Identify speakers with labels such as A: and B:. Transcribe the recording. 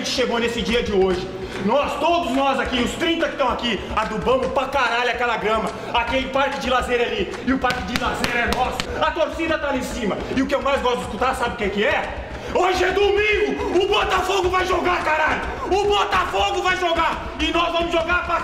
A: gente chegou nesse dia de hoje. Todos nós aqui, os 30 que estão aqui, adubamos pra caralho aquela grama, aquele parque de lazer ali. E o parque de lazer é nosso. A torcida tá ali em cima. E o que eu mais gosto de escutar, sabe o que é? Hoje é domingo! O Botafogo vai jogar, caralho! O Botafogo vai jogar! E nós vamos jogar pra